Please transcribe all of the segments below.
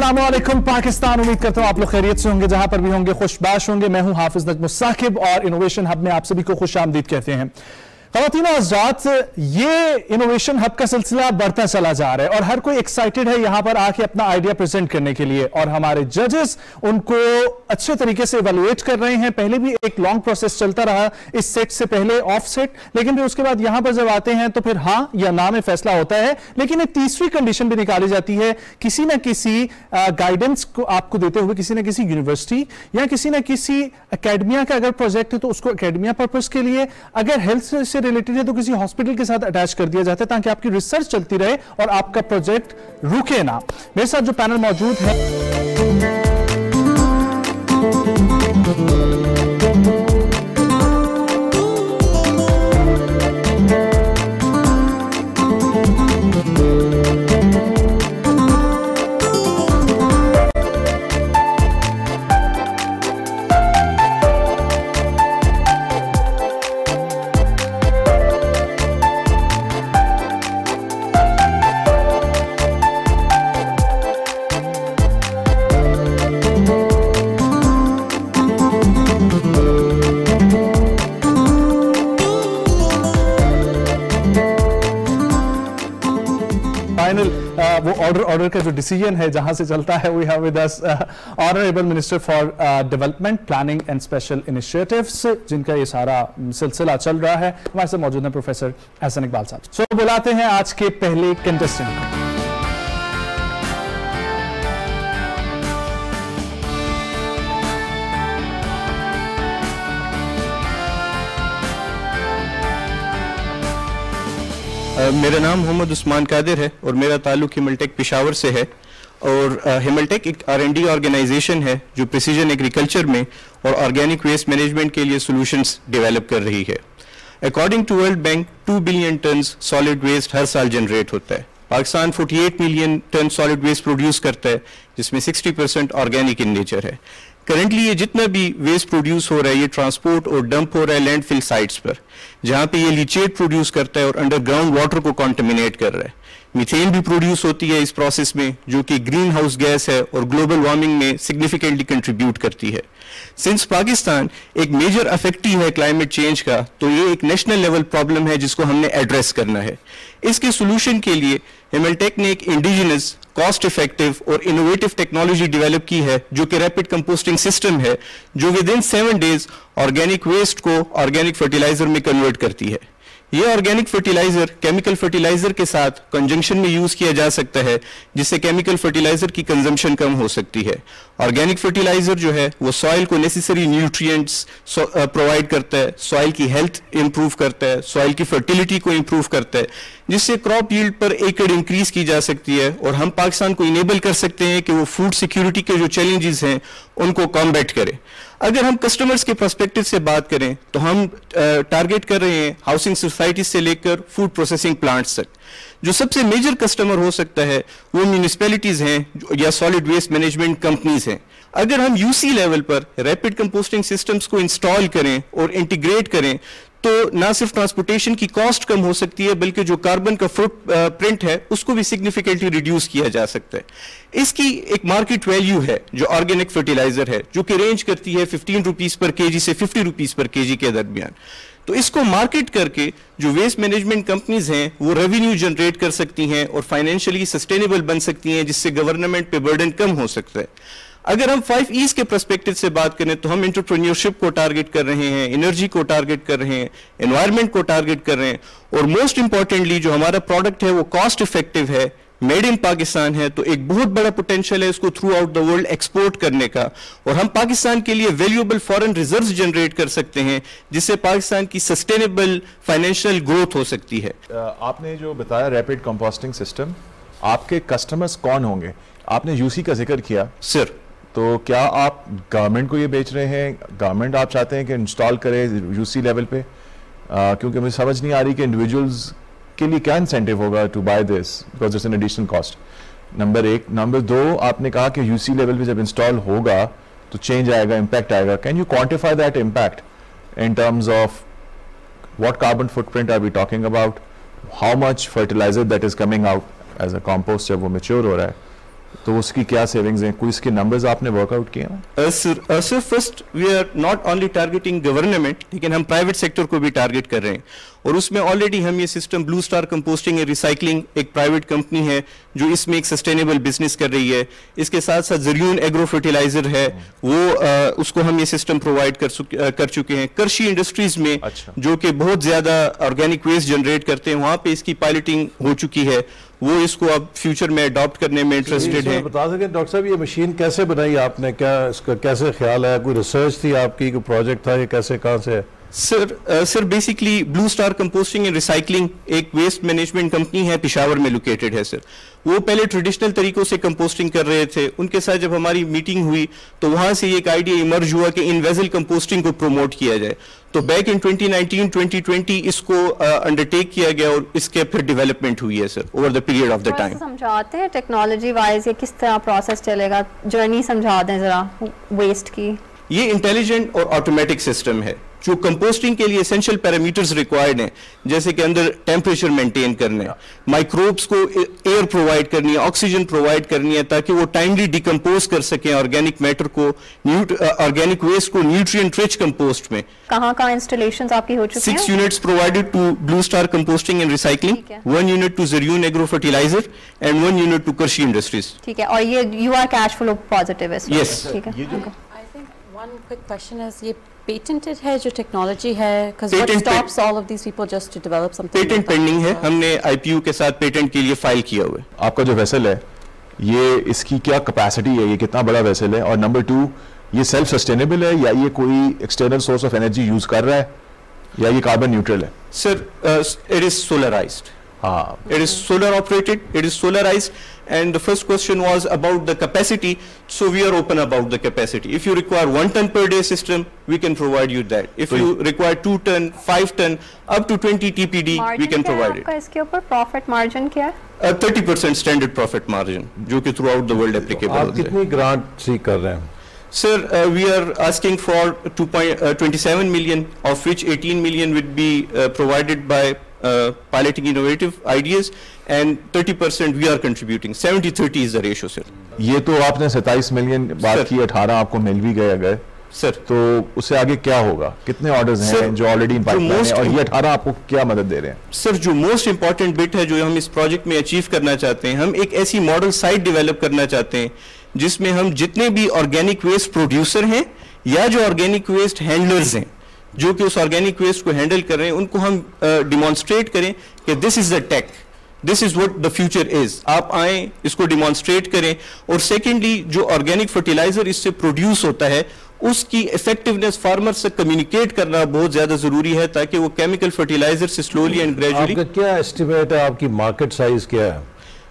अस्सलामुअलैकुम पाकिस्तान। उम्मीद करता हूं आप लोग खैरियत से होंगे, जहां पर भी होंगे खुशबाश होंगे। मैं हूं हाफिज नजमुस साकिब और इनोवेशन हब में आप सभी को खुश आमदीद कहते हैं। ख़वातीन और हज़रात, ये इनोवेशन हब का सिलसिला बढ़ता चला जा रहा है और हर कोई एक्साइटेड है यहां पर आके अपना आइडिया प्रेजेंट करने के लिए, और हमारे जजेस उनको अच्छे तरीके से इवेलुएट कर रहे हैं। पहले भी एक लॉन्ग प्रोसेस चलता रहा, इस सेट से पहले ऑफ सेट, लेकिन फिर उसके बाद यहां पर जब आते हैं तो फिर हाँ या ना में फैसला होता है। लेकिन एक तीसरी कंडीशन भी निकाली जाती है, किसी ना किसी गाइडेंस को आपको देते हुए किसी ना किसी यूनिवर्सिटी या किसी ना किसी अकेडमिया का अगर प्रोजेक्ट है तो उसको अकेडमिया पर्पज के लिए, अगर हेल्थ से रिलेटेड है तो किसी हॉस्पिटल के साथ अटैच कर दिया जाता है ताकि आपकी रिसर्च चलती रहे और आपका प्रोजेक्ट रुके ना। मेरे साथ जो पैनल मौजूद है वो ऑर्डर का जो डिसीजन है जहां से चलता है, we have with us honourable minister for development planning and special initiatives, जिनका ये सारा सिलसिला चल रहा है। हमारे साथ मौजूद है प्रोफेसर एहसन इकबाल साहब। सो बुलाते हैं आज के पहले कंटेस्टेंट को। मेरा नाम मोहम्मद उस्मान कादिर है और मेरा ताल्लुक हिमलटेक पेशावर से है। और हिमलटेक एक R&D ऑर्गेनाइजेशन है जो प्रिसीजन एग्रीकल्चर में और ऑर्गेनिक वेस्ट मैनेजमेंट के लिए सॉल्यूशंस डेवलप कर रही है। According to world bank 2 billion ton solid waste हर साल जनरेट होता है। Pakistan 48 million ton solid waste produce करता है, जिसमें 60% ऑर्गेनिक इन नेचर है। करंटली ये जितना भी वेस्ट प्रोड्यूस हो रहा है ये ट्रांसपोर्ट और डंप हो रहा है लैंडफिल साइट्स पर, जहां पे ये लीचेट प्रोड्यूस करता है और अंडरग्राउंड वाटर को कॉन्टेमिनेट कर रहा है। मीथेन भी प्रोड्यूस होती है इस प्रोसेस में, जो कि ग्रीन हाउस गैस है और ग्लोबल वार्मिंग में सिग्निफिकेंटली कंट्रीब्यूट करती है। सिंस पाकिस्तान एक मेजर अफेक्टी है क्लाइमेट चेंज का, तो ये एक नेशनल लेवल प्रॉब्लम है जिसको हमने एड्रेस करना है। इसके सोल्यूशन के लिए हिमलटेक ने एक इंडिजिनस, कॉस्ट इफेक्टिव और इनोवेटिव टेक्नोलॉजी डेवलप की है, जो कि रैपिड कंपोस्टिंग सिस्टम है, जो within 7 days organic waste को ऑर्गेनिक फर्टिलाइजर में कन्वर्ट करती है। ये ऑर्गेनिक फर्टिलाइजर केमिकल फर्टिलाइजर के साथ कंजंक्शन में यूज किया जा सकता है, जिससे केमिकल फर्टिलाइजर की कंजम्पशन कम हो सकती है। ऑर्गेनिक फर्टिलाइजर जो है वो सॉइल को नेसेसरी न्यूट्रिएंट्स प्रोवाइड करता है, सॉइल की हेल्थ इंप्रूव करता है, सॉइल की फर्टिलिटी को इंप्रूव करता है, जिससे क्रॉप यील्ड पर एकड़ इंक्रीज की जा सकती है और हम पाकिस्तान को इनेबल कर सकते हैं कि वो फूड सिक्योरिटी के जो चैलेंजेस हैं उनको कॉम्बैट करे। अगर हम कस्टमर्स के पर्सपेक्टिव से बात करें तो हम टारगेट कर रहे हैं हाउसिंग सोसाइटी से लेकर फूड प्रोसेसिंग प्लांट्स तक। जो सबसे मेजर कस्टमर हो सकता है वो म्यूनिसिपैलिटीज हैं या सॉलिड वेस्ट मैनेजमेंट कंपनीज हैं। अगर हम यूसी लेवल पर रैपिड कंपोस्टिंग सिस्टम्स को इंस्टॉल करें और इंटीग्रेट करें तो ना सिर्फ ट्रांसपोर्टेशन की कॉस्ट कम हो सकती है, बल्कि जो कार्बन का फुटप्रिंट है उसको भी सिग्निफिकेंटली रिड्यूस किया जा सकता है। इसकी एक मार्केट वैल्यू है जो ऑर्गेनिक फर्टिलाइजर है, जो कि रेंज करती है 15 रुपीज पर केजी से 50 रुपीज पर केजी के दरमियान। तो इसको मार्केट करके जो वेस्ट मैनेजमेंट कंपनीज हैं वो रेवेन्यू जनरेट कर सकती हैं और फाइनेंशियली सस्टेनेबल बन सकती हैं, जिससे गवर्नमेंट पे बर्डन कम हो सकता है। अगर हम 5 E's के पर्सपेक्टिव से बात करें तो हम एंटरप्रेन्योरशिप को टारगेट कर रहे हैं, एनर्जी को टारगेट कर रहे हैं, एनवायरनमेंट को टारगेट कर रहे हैं, और मोस्ट इंपॉर्टेंटली जो हमारा प्रोडक्ट है वो कॉस्ट इफेक्टिव है, मेड इन पाकिस्तान है। तो एक बहुत बड़ा पोटेंशियल है इसको throughout the world export करने का, और हम पाकिस्तान के लिए वैल्यूएबल फॉरेन रिजर्व्स जनरेट कर सकते हैं, जिससे पाकिस्तान की सस्टेनेबल फाइनेंशियल ग्रोथ हो सकती है। आपने जो बताया रैपिड कंपोस्टिंग सिस्टम, आपके कस्टमर्स कौन होंगे? आपने यूसी का जिक्र किया सर, तो क्या आप गवर्नमेंट को ये बेच रहे हैं? गवर्नमेंट आप चाहते हैं कि इंस्टॉल करे यूसी लेवल पे? क्योंकि मुझे समझ नहीं आ रही कि इंडिविजुअल्स के लिए क्या इंसेंटिव होगा to buy this, because it's an additional cost. Number 1। Number 2, आपने कहा कि यूसी लेवल पे जब इंस्टॉल होगा तो चेंज आएगा, इम्पैक्ट आएगा। Can you quantify that impact in terms of what carbon footprint are we talking about, how much fertiliser that is coming out as a compost जब वो मैच्योर हो रहा है? तो उसकी क्या सेविंग्स हैं, कोई इसके नंबर्स आपने वर्कआउट किए हैं? Sir first we are not only targeting government, लेकिन हम प्राइवेट सेक्टर को भी टारगेट कर रहे हैं और उसमें ऑलरेडी हम ये system blue star composting and recycling एक प्राइवेट कंपनी है जो इसमें एक सस्टेनेबल बिजनेस कर रही है। इसके साथ साथ ज़रियून एग्रो फर्टिलाइजर है, वो उसको हम ये सिस्टम प्रोवाइड कर चुके हैं। कृषि इंडस्ट्रीज में जो कि बहुत ज़्यादा ऑर्गेनिक वेस्ट जनरेट करते हैं, वहाँ पे इसकी पायलटिंग हो चुकी है, वो इसको अब फ्यूचर में अडॉप्ट करने में इंटरेस्टेड है। बता सकें डॉक्टर साहब, ये मशीन कैसे बनाई आपने, क्या इसका कैसे ख्याल है, कोई रिसर्च थी आपकी, कोई प्रोजेक्ट था, ये कैसे कहाँ से है? Sir basically blue star composting and recycling एक वेस्ट मैनेजमेंट कंपनी है, पेशावर में लोकेटेड है सर। वो पहले ट्रेडिशनल तरीकों से कंपोस्टिंग कर रहे थे, उनके साथ जब हमारी मीटिंग हुई तो वहां से एक आइडिया इमर्ज हुआ कि इन वेसल कंपोस्टिंग को प्रमोट किया जाए। तो बैक इन 2019-2020 इसको अंडरटेक किया गया और इसके फिर डेवलपमेंट हुई है sir over the period of the time. समझाते हैं टेक्नोलॉजी वाइज ये किस तरह प्रोसेस चलेगा, जर्नी समझा दें जरा वेस्ट की। ये इंटेलिजेंट और ऑटोमेटिक सिस्टम है जो कंपोस्टिंग के लिए एसेंशियल पैरामीटर्स रिक्वायर्ड हैं, जैसे कि अंदर टेम्परेचर मेंटेन करना है, माइक्रोब्स को एयर प्रोवाइड करनी है, ऑक्सीजन प्रोवाइड करनी है ताकि वो टाइमली डिकम्पोज कर सकें ऑर्गेनिक मैटर को, ऑर्गेनिक वेस्ट को न्यूट्रिएंट रिच कंपोस्ट में। कहाँ इंस्टॉलेशंस आपकी हो चुकी हैं? 6 units provided to Blue Star Composting and Recycling, 1 unit to Zeriun Agro Fertilizer and 1 unit to Krishi Industries. ठीक है, और ये you are cash flow positive है? Yes. ठीक है। I think one quick question is, ये patented है जो टेक्नोलॉजी है? Because what stops all of these people just to develop something? Patent pending है, हमने IPU के साथ पेटेंट के लिए फाइल किया हुआ है। आपका जो वेसल है ये इसकी क्या कैपेसिटी है, ये कितना बड़ा वेसल है, और नंबर 2 ये सेल्फ सस्टेनेबल है या ये कोई external source of energy use कर रहा है या ये कार्बन न्यूट्रल है? Sir it is solarised, it is solar operated, it is solarized, and the first question was about the capacity, so we are open about the capacity. If you require 1 ton per day system, we can provide you that. If you require 2 ton, 5 ton, up to 20 TPD, we can provide it. इसके ऊपर profit margin क्या है? 30% standard profit margin, जो कि throughout the world applicable है। आप कितनी grant सीख कर रहे हैं? Sir, we are asking for 27 million, of which 18 million would be provided by piloting innovative ideas, and 30% we are contributing. 70-30 is the ratio, sir. ये तो आपने 27 मिलियन बात की, 18 आपको मिल भी गए अगर सर, तो उससे आगे क्या होगा? कितने ऑर्डर्स हैं जो ऑलरेडी इन पाइपलाइन है, और ये 18 आपको क्या मदद दे रहे हैं? सर, जो मोस्ट इंपॉर्टेंट बिट है जो हम इस प्रोजेक्ट में अचीव करना चाहते हैं, हम एक ऐसी मॉडल साइट डेवलप करना चाहते हैं जिसमें हम जितने भी ऑर्गेनिक वेस्ट प्रोड्यूसर हैं या जो ऑर्गेनिक वेस्ट हैंडलर्स हैं जो कि उस ऑर्गेनिक वेस्ट को हैंडल कर रहे हैं, उनको हम डिमॉन्स्ट्रेट करें कि this is the tech, this is what the future is. आप आए, इसको डिमॉन्स्ट्रेट करें। और सेकेंडली, जो ऑर्गेनिक फर्टिलाइजर इससे प्रोड्यूस होता है उसकी इफेक्टिवनेस फार्मर से कम्युनिकेट करना बहुत ज्यादा जरूरी है ताकि वो केमिकल फर्टिलाइजर से स्लोली एंड ग्रेजुअली। आपका क्या एस्टिमेट है, आपकी मार्केट साइज क्या है?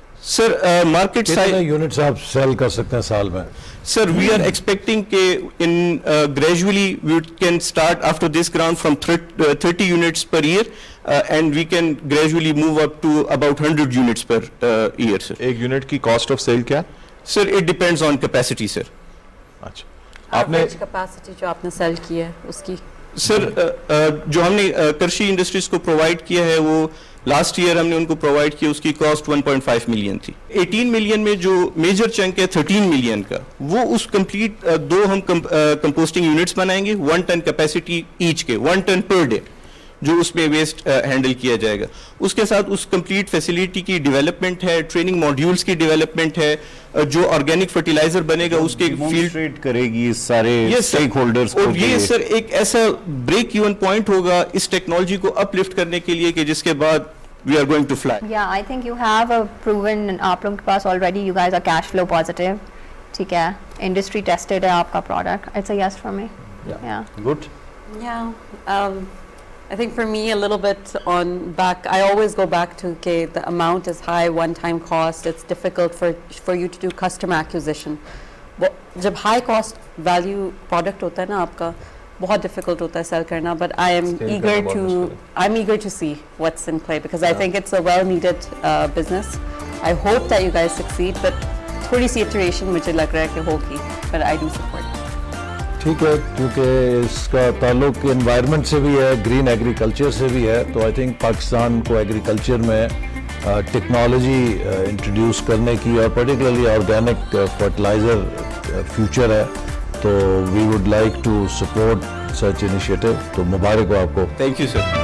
सर, मार्केट साइज यूनिट्स आप सेल कर सकते हैं साल में? Sir, we are expecting in gradually we can start after this ground from 30 units per year, and we can gradually move up to about 100 units per year, sir. एक unit की cost of sale क्या? Sir, it depends on capacity, sir. अच्छा, आपने capacity जो आपने cell की है उसकी? सर, जो हमने कृषि इंडस्ट्रीज को प्रोवाइड किया है वो लास्ट ईयर हमने उनको प्रोवाइड किया, उसकी कॉस्ट 1.5 मिलियन थी। 18 मिलियन में जो मेजर चंक है 13 मिलियन का, वो उस कंप्लीट 2 हम कंपोस्टिंग यूनिट्स बनाएंगे, 1 टन कैपेसिटी ईच के, 1 टन पर डे जो उसमें वेस्ट हैंडल किया जाएगा। उसके साथ उस कंप्लीट फैसिलिटी की डेवलपमेंट है, ट्रेनिंग मॉड्यूल्स की डेवलपमेंट है, जो ऑर्गेनिक फर्टिलाइजर बनेगा उसके फील्ड करेगी सारे स्टेक होल्डर्स को। और ये सर एक ऐसा ब्रेक इवन पॉइंट होगा इस टेक्नोलॉजी को अपलिफ्ट करने के लिए कि जिसके बाद we are going to fly. Yeah, I think you have a proven, आप लोगों के पास already you guys are cash flow positive, ठीक है, industry tested है आपका product. It's a yes for me. Yeah. Good. Yeah. I think for me a little bit on back, I always go back to okay, the amount is high, one-time cost. It's difficult for you to do customer acquisition. जब high cost value product होता है ना आपका, बहुत difficult होता है sell करना. But I'm eager to see what's in play because I think it's a well-needed business. I hope that you guys succeed, but थोड़ी सी iteration मुझे लग रहा है कि होगी, but I do support. ठीक है, क्योंकि इसका ताल्लुक एनवायरनमेंट से भी है, ग्रीन एग्रीकल्चर से भी है, तो आई थिंक पाकिस्तान को एग्रीकल्चर में टेक्नोलॉजी इंट्रोड्यूस करने की, और पर्टिकुलरली ऑर्गेनिक फर्टिलाइज़र फ्यूचर है, तो we would like to support such initiative. तो मुबारक हो आपको। Thank you sir.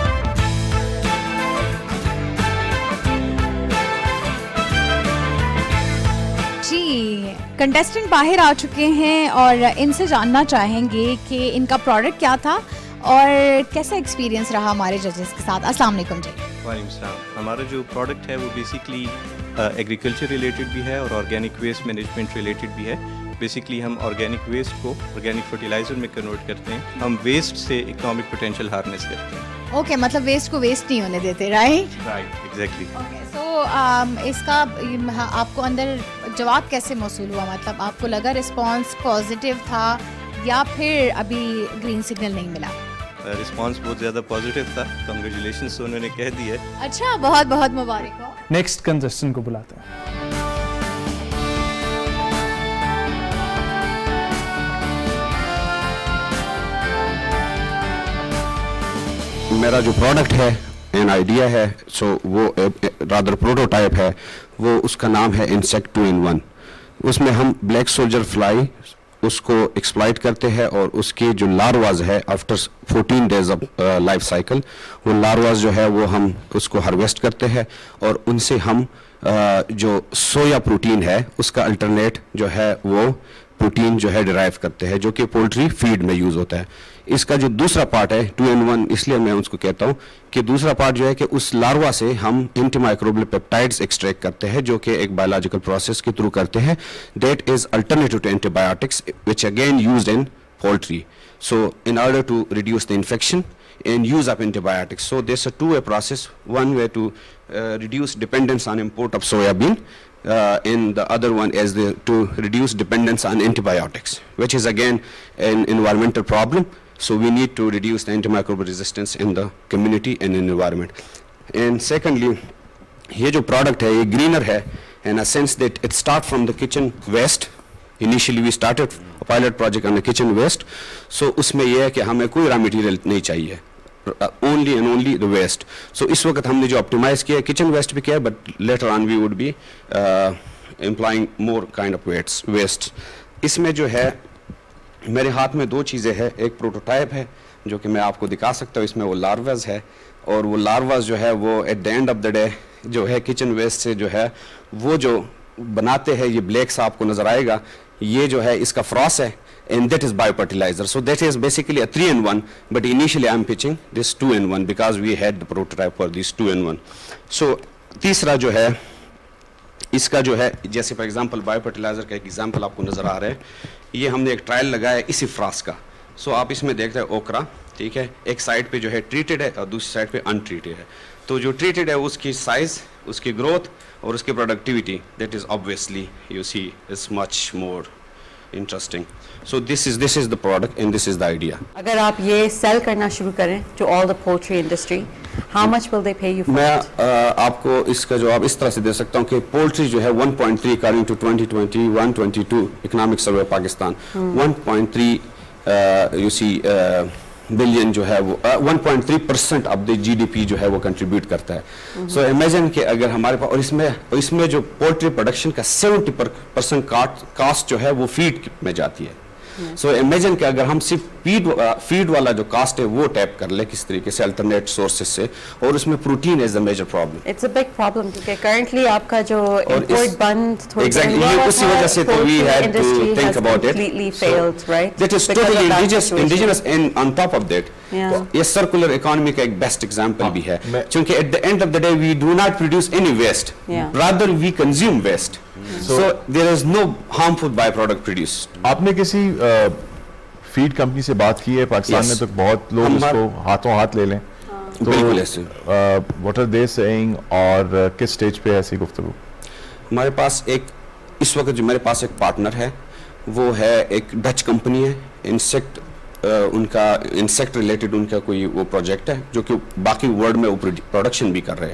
कंटेस्टेंट बाहर आ चुके हैं और इनसे जानना चाहेंगे कि इनका प्रोडक्ट क्या था और कैसा एक्सपीरियंस रहा हमारे जजेस के साथ। अस्सलाम वालेकुम जी। वालेकुम सलाम। हमारा जो प्रोडक्ट है वो बेसिकली एग्रीकल्चर रिलेटेड भी है और ऑर्गेनिक वेस्ट मैनेजमेंट रिलेटेड भी है। बेसिकली हम ऑर्गेनिक वेस्ट को ऑर्गेनिक फर्टिलाइजर में कन्वर्ट करते हैं। हम वेस्ट से इकोनॉमिक पोटेंशियल हार्नेस करते हैं। ओके, मतलब वेस्ट को वेस्ट नहीं होने देते, राइट? Right, exactly. सो इसका आपको अंदर जवाब कैसे मौसूल हुआ? मतलब आपको लगा रिस्पांस पॉजिटिव था या फिर अभी ग्रीन सिग्नल नहीं मिला? रिस्पांस बहुत ज़्यादा पॉजिटिव था। कांग्रेचुलेशंस उन्होंने कह दी है। अच्छा, बहुत बहुत मुबारक हो। नेक्स्ट कंटेस्टेंट को बुलाते हैं। मेरा जो प्रोडक्ट है, एन आइडिया है, सो वो रादर प्रोटोटाइप है, वो उसका नाम है इंसेक्ट 2-in-1। उसमें हम ब्लैक सोल्जर फ्लाई उसको एक्सप्लॉइट करते हैं और उसके जो लार्वाज है after 14 days of life cycle, वो लार्वाज जो है वो हम उसको हार्वेस्ट करते हैं और उनसे हम जो सोया प्रोटीन है उसका अल्टरनेट जो है वो प्रोटीन जो है डिराइव करते हैं, जो कि पोल्ट्री फीड में यूज़ होता है। इसका जो दूसरा पार्ट है 2-in-1, इसलिए मैं उसको कहता हूँ कि दूसरा पार्ट जो है कि उस लार्वा से हम एंटीमाइक्रोबियल पेप्टाइड्स एक्सट्रैक्ट करते हैं, जो कि एक बायोलॉजिकल प्रोसेस के थ्रू करते हैं। That is alternative to antibiotics which again used in poultry. So in order to reduce the infection and use of antibiotics. So there's a two-way process. One way to reduce dependence on import of soybean, and the other one is to reduce dependence on antibiotics, which is again an environmental problem. So we need to reduce the antimicrobial resistance in the community and in environment. And secondly, ये जो product है ये greener है in a sense that it start from the kitchen waste. Initially we started a pilot project on the kitchen waste. So उसमें ये है कि हमें कोई raw material नहीं चाहिए, only and only the waste. So इस वक्त हमने जो optimize किया है kitchen waste भी किया है, but later on we would be employing more kind of waste. इसमें जो है मेरे हाथ में दो चीज़ें हैं। एक प्रोटोटाइप है जो कि मैं आपको दिखा सकता हूँ, इसमें वो लार्वाज है और वो लार्वाज जो है वो at the end of the day जो है किचन वेस्ट से जो है वो जो बनाते हैं, ये ब्लैक सा आपको नजर आएगा, ये जो है इसका फ्रॉस है and that is biofertilizer. So that is basically a 3-in-1, but initially I'm pitching this 2-in-1 because we had the prototype for this 2-in-1. So तीसरा जो है इसका जो है, जैसे फॉर एग्जांपल बायोफर्टिलाइजर का एक एग्जांपल आपको नजर आ रहा है, ये हमने एक ट्रायल लगाया इसी फ्रॉस का। सो आप इसमें देख रहे हैं ओकरा, ठीक है, एक साइड पे जो है ट्रीटेड है और दूसरी साइड पे अनट्रीटेड है। तो जो ट्रीटेड है उसकी साइज, उसकी ग्रोथ और उसकी productivity, that is obviously you see is much more interesting. So this is the product and this is the idea. अगर आप ये सेल करना शुरू करें to all the poultry industry, how much will they pay you for? मैं आपको इसका जवाब इस तरह से दे सकता हूँ कि पोल्ट्री जो है 1.3 according to 2021-22 economic survey Pakistan, 1.3 you see billion जो है वो 1.3% ऑफ द जीडीपी जो है वो कंट्रीब्यूट करता है। सो इमेजिन कि अगर हमारे पास, और इसमें जो पोल्ट्री प्रोडक्शन का 70% कास्ट जो है वो फीड में जाती है। सो इमेजिन कि अगर हम सिर्फ फीड वाला जो कास्ट है वो टैप कर ले किस तरीके से अल्टरनेट सोर्सेज से, और उसमें protein is the major problem. It's a big problem क्योंकि करंटली आपका जो इंपोर्ट बंद थोड़ी एग्जैक्टली उसी वजह से तो we had to think about it, completely failed, right? That is totally indigenous and on top of that ये सर्कुलर इकोनॉमी का एक बेस्ट एग्जांपल भी है, क्योंकि at the end of the day we do not produce any waste, rather we consume waste, so there is no harmful by product produced. आपने किसी feed company से बात की है? पाकिस्तान में तो बहुत लोग इसको हाथों हाथ ले लें, तो व्हाट आर दे सेइंग और किस स्टेज पे है ऐसी गुफ्तगू? हमारे पास एक इस वक्त जो मेरे पास एक पार्टनर है वो है एक डच कंपनी है, इंसेक्ट उनका इंसेक्ट रिलेटेड उनका कोई वो प्रोजेक्ट है जो कि बाकी वर्ल्ड में वो प्रोडक्शन भी कर रहे हैं।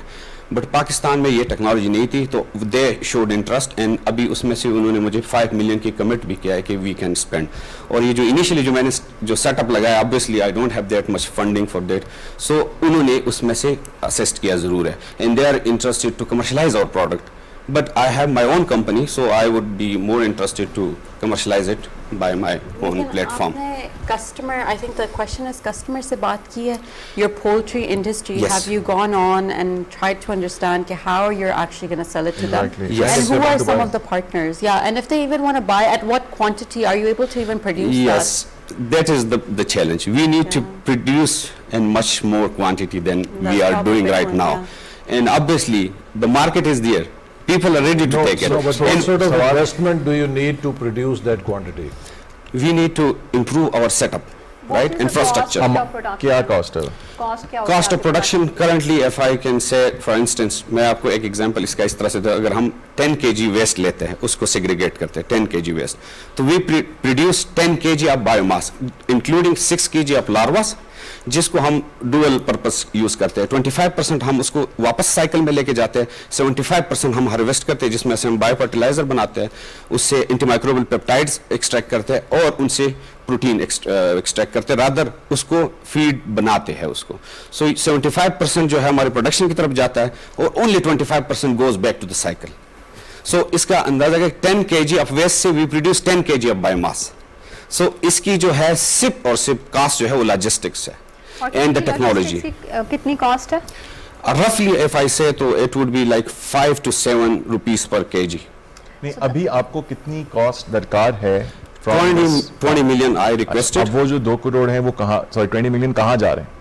बट पाकिस्तान में ये टेक्नोलॉजी नहीं थी, तो दे शोड इंटरेस्ट एंड अभी उसमें से उन्होंने मुझे 5 मिलियन की कमिट भी किया है कि वी कैन स्पेंड। और ये जो इनिशियली जो मैंने जो सेटअप लगाया, obviously I don't have that much funding for that, so उन्होंने उसमें से असिस्ट किया ज़रूर है and they are interested to commercialise our product, but I have my own company, so I would be more interested to commercialize it by my own platform. Customer, I think the question is customer से बात की है, your poultry industry, yes. have you gone on and tried to understand how you're actually going to sell it to exactly. them? Yes. And who are some of the partners? Yeah, and if they even want to buy, at what quantity are you able to even produce yes. that? That is the challenge. We need to produce in much more quantity than we are doing right now. And obviously, the market is there. People are ready to take it. No, but what sort of investment do you need to produce that quantity? We need to improve our setup, right? Infrastructure. क्या cost है? Cost of production currently, if I can say, for instance, मैं आपको एक example इसका इस तरह से दूं, अगर हम 10 kg waste लेते हैं, उसको segregate करते हैं 10 kg waste, तो we produce 10 kg of biomass, including 6 kg of larvas, जिसको हम डुअल पर्पस यूज करते हैं। 25% हम उसको वापस साइकिल में लेके जाते हैं, 75% हम हार्वेस्ट करते हैं, जिसमें से हम बायो फर्टिलाइजर बनाते हैं, उससे एंटीमाइक्रोबियल पेप्टाइड्स एक्सट्रैक्ट करते हैं और उनसे प्रोटीन एक्सट्रैक्ट करते हैं, रादर उसको फीड बनाते हैं उसको। सो 75% जो है हमारे प्रोडक्शन की तरफ जाता है और only 25% goes back to the cycle. So इसका अंदाजा है 10 kg ऑफ वेस्ट से we produce 10 kg of biomass. So इसकी जो है सिप और सिप कास्ट जो है वो लॉजिस्टिक्स है एंड द टेक्नोलॉजी। कितनी कॉस्ट है? रफली if I say so it would be like 5 to 7 rupees per kg। नहीं, अभी आपको कितनी कॉस्ट दरकार है? 20 मिलियन आई रिक्वेस्टेड। अब वो जो 2 करोड़ हैं वो कहाँ, सॉरी 20 मिलियन कहाँ जा रहे हैं?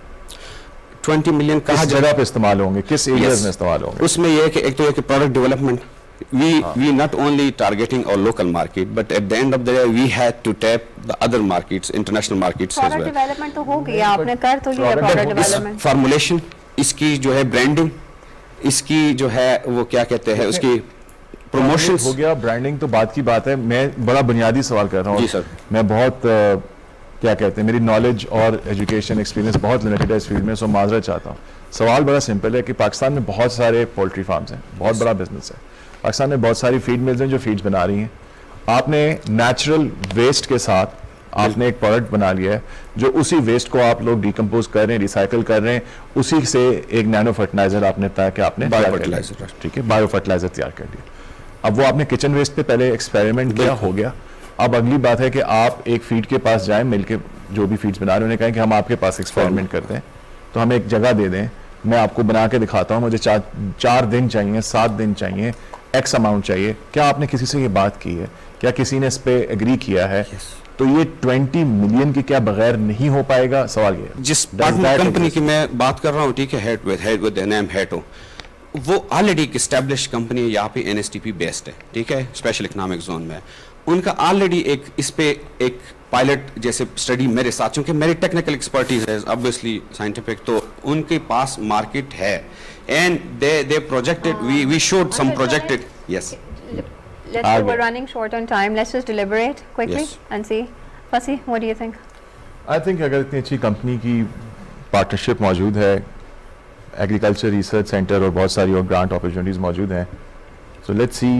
20 मिलियन कहाँ जगह पे इस्तेमाल होंगे, किस एरियाज में इस्तेमाल होंगे? उसमें ये है कि एक तो ये कि product development, we not only targeting our local market, but at the end of the day we had to tap the other markets, international markets as well. Product development तो हो गया, आपने कर तो लिया product development. Formulation, इसकी जो है branding, इसकी जो है वो क्या कहते हैं उसकी promotions हो गया, branding तो बात की बात है। मैं बड़ा बुनियादी सवाल कर रहा हूँ। जी सर। मैं बहुत क्या कहते हैं, मेरी नॉलेज और एजुकेशन एक्सपीरियंस बहुत लिमिटेड है इस फील्ड में, सो माजरत चाहता हूँ। सवाल बड़ा सिंपल है कि पाकिस्तान में बहुत सारे पोल्ट्री फार्म्स हैं, बहुत बड़ा बिजनेस है। पाकिस्तान में बहुत सारी फीड मिल्स हैं जो फीड्स बना रही हैं। आपने नेचुरल वेस्ट के साथ आपने एक प्रोडक्ट बना लिया है जो उसी वेस्ट को आप लोग डिकम्पोज कर रहे हैं, रिसाइकिल कर रहे हैं, उसी से एक नैनो फर्टिलाइजर आपने बताया कि आपने बायो फर्टिलाइजर, ठीक है, बायो फर्टिलाइजर तैयार कर लिया। अब वो आपने किचन वेस्ट पे पहले एक्सपेरिमेंट किया, हो गया। अब अगली बात है कि आप एक फीड के पास जाएं, मिलके जो भी फीड्स बना रहे हैं उन्हें कहें कि हम आपके पास एक्सपेरिमेंट करते हैं, तो हमें एक जगह दे दें, मैं आपको बना के दिखाता हूँ, मुझे 4 दिन चाहिए, 7 दिन चाहिए, एक्स अमाउंट चाहिए। क्या आपने किसी से ये बात की है? क्या किसी ने इस पे एग्री किया है? तो ये 20 मिलियन की क्या बगैर नहीं हो पाएगा? सवाल ये जिस कंपनी की मैं बात कर रहा हूँ, ठीक है, हेड विद नेम हेटो, वो ऑलरेडी एक एस्टैब्लिश कंपनी है, यहाँ पे NSTP बेस्ड है, ठीक है, स्पेशल इकोनॉमिक जोन में। उनका ऑलरेडी एक इस पे एक पायलट जैसे स्टडी मेरे साथ, चूंकि मेरी टेक्निकल एक्सपर्टीज है ऑब्वियसली साइंटिफिक, तो उनके पास मार्केट है and they projected, we showed some projected, yes. We're running short on time, let's just deliberate quickly and see. Fasi, what do you think? I think अगर इतनी अच्छी company की partnership मौजूद है, एग्रीकल्चर रिसर्च सेंटर और बहुत सारी और ग्रांट अपॉर्चुनिटीज़ मौजूद हैं, so let's see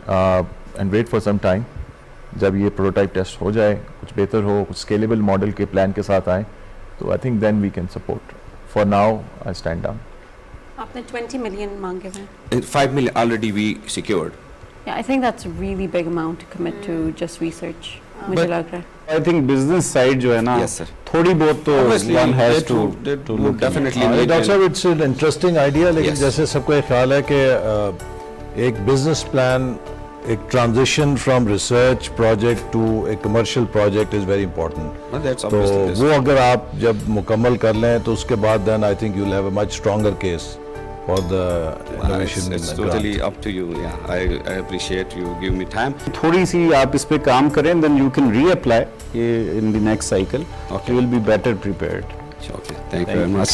and wait for some time. जब ये प्रोटोटाइप टेस्ट हो जाए, कुछ बेहतर हो, कुछ स्केलेबल मॉडल के प्लान के साथ आए, तो I think then we can support. For now I stand down. आपने 20 मिलियन मांगे हैं। 5 million already we secured. Yeah, I think that's a really big amount to commit to just research. मुझे लग रहा है। I think business side जो है ना, Yes, sir. थोड़ी बहुत तो one has to look definitely. Doctor साहब, इट्स एन इंटरेस्टिंग आइडिया, लेकिन Yes. जैसे सबको एक ख्याल है कि एक बिजनेस प्लान, एक transition from research project to a commercial project is very important. Well, that's तो obviously this. वो अगर आप जब मुकम्मल कर लें तो उसके बाद then I think you will have a much stronger case for the innovation. It's totally up to you. Yeah, I appreciate you give me time. थोड़ी सी आप इस पे काम करें, then you can reapply in the next cycle. Okay. You will be better prepared. Okay, thank you very much.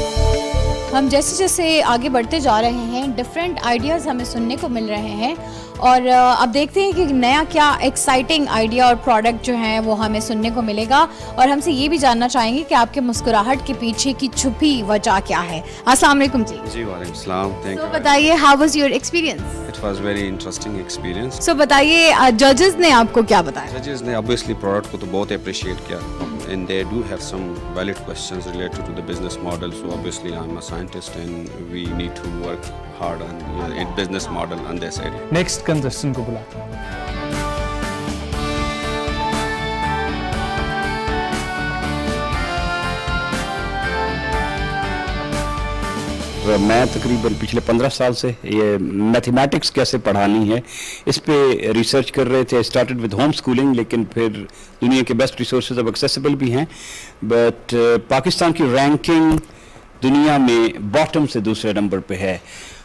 हम जैसे जैसे आगे बढ़ते जा रहे हैं, डिफरेंट आइडियाज़ हमें सुनने को मिल रहे हैं और अब देखते हैं कि नया क्या एक्साइटिंग आइडिया और प्रोडक्ट जो है वो हमें सुनने को मिलेगा, और हमसे ये भी जानना चाहेंगे कि आपके मुस्कुराहट के पीछे की छुपी वजह क्या है। अस्सलाम वालेकुम जी। जी वालेकुम सलाम, थैंक यू। बताइए, how was your experience? It was very interesting experience. So बताइए, जजेस ने आपको क्या बताया? जजेस ने ऑब्वियसली प्रोडक्ट को तो बहुत अप्रिशिएट किया, and they do have some valid questions related to the business model. So obviously I am a scientist and we need to work hard on it business model on this area. Next contestant को बुलाते हैं। मैं तकरीबन पिछले 15 साल से ये mathematics कैसे पढ़ानी है इस पे रिसर्च कर रहे थे। स्टार्टेड विद होम स्कूलिंग, लेकिन फिर दुनिया के बेस्ट रिसोर्सेज अब एक्सेसिबल भी हैं, बट पाकिस्तान की रैंकिंग दुनिया में बॉटम से दूसरे नंबर पे है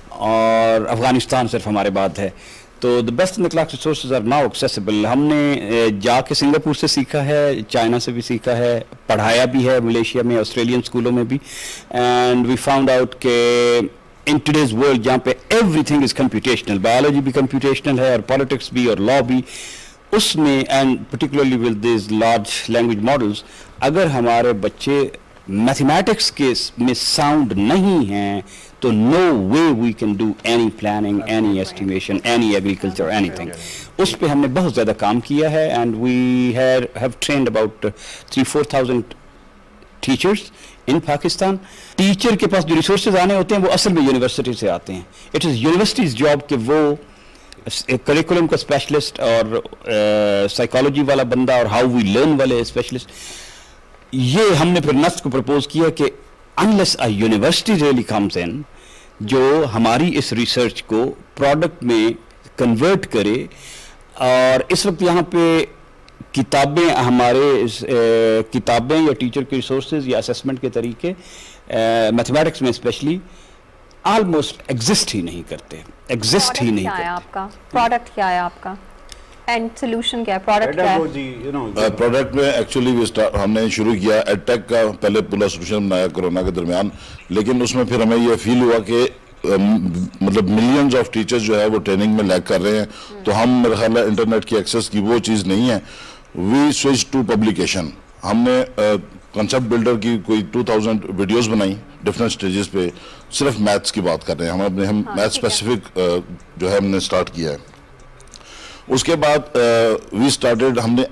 और अफ़गानिस्तान सिर्फ हमारे बाद है। तो the best in the class resources are now accessible. हमने जाके सिंगापुर से सीखा है, चाइना से भी सीखा है, पढ़ाया भी है मलेशिया में, ऑस्ट्रेलियन स्कूलों में भी, एंड वी फाउंड आउट के इन टुडेज वर्ल्ड जहाँ पे एवरीथिंग इज़ कंप्यूटेशनल, बायोलॉजी भी कंप्यूटेशनल है और पॉलिटिक्स भी और लॉ भी, उसमें and particularly with this large language models, अगर हमारे बच्चे मैथमेटिक्स के में साउंड नहीं हैं तो no way we can do any planning, any estimation, any agriculture, anything. उस पे हमने बहुत ज़्यादा काम किया है and we have trained about 3-4,000 teachers in Pakistan. Teacher के पास जो रिसोर्सेज आने होते हैं वो असल में यूनिवर्सिटी से आते हैं। इट इज़ यूनिवर्सिटीज़ जॉब कि वो करिकुलम का स्पेशलिस्ट और साइकोलॉजी वाला बंदा और हाउ वी लर्न वाले स्पेशलिस्ट, ये हमने फिर नस्ट को प्रपोज किया कि unless a university really comes in जो हमारी इस रिसर्च को प्रोडक्ट में कन्वर्ट करे, और इस वक्त यहाँ पे किताबें हमारे किताबें या टीचर के रिसोर्सेज या असेसमेंट के तरीके मैथमेटिक्स में स्पेशली ऑलमोस्ट एग्जिस्ट ही नहीं करते, एग्जिस्ट ही नहीं करते। आपका प्रोडक्ट क्या है आपका एंड सोल्यूशन क्या है, प्रोडक्ट क्या है? प्रोडक्ट में एक्चुअली हमने शुरू किया एडटेक का पहले पूरा सोल्यूशन बनाया कोरोना के दरमियान, लेकिन उसमें फिर हमें ये फील हुआ कि मतलब मिलियंस ऑफ टीचर्स जो है वो ट्रेनिंग में लैग कर रहे हैं, तो हम मेरे ख्याल है इंटरनेट की एक्सेस की वो चीज़ नहीं है। We switch to publication. हमने कंसेप्ट बिल्डर की कोई 2000 वीडियोस बनाई डिफरेंट स्टेजेस पे, सिर्फ मैथ्स की बात कर रहे हैं। हम मैथ स्पेसिफिक जो है हमने स्टार्ट किया है। उसके बाद वी स्टार्टेड, हमने